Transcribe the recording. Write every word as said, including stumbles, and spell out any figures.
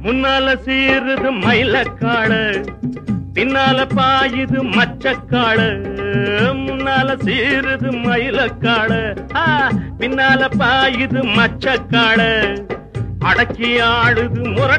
முன்னால சீருது மயிலக்காடு, பின்னால பாயுது மச்சக்காடு. முன்னால சீருது மயிலக்காடு, பின்னால பாயுது மச்சக்காடு. அடக்கி ஆடுது முர